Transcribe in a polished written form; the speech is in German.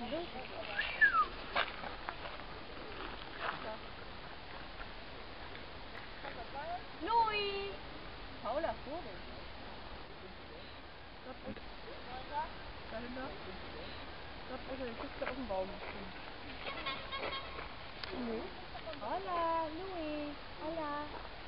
Louis! Fauler Vogel. Dahinter? Dort unter der Kiste auf dem Baum. Nee. Hola, Louis. Hola.